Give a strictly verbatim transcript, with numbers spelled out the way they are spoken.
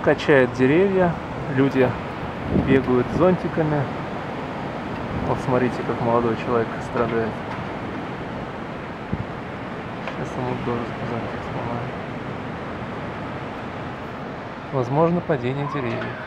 качает деревья, люди бегают с зонтиками. Вот смотрите, как молодой человек страдает. Сейчас ему тоже зонтик сломаю. Возможно, падение деревьев.